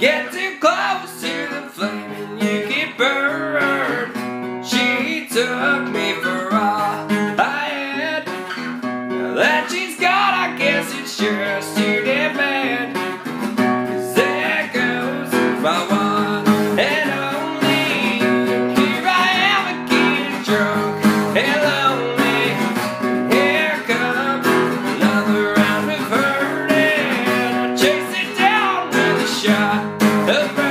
Get too close to the flame and you get burned. She took me for all I had. Now that she's gone, I guess it's just too damn bad. 'Cause there goes my one and only. Here I am again, drunk and lonely. Here comes another round of hurting. I chase it down with a shot of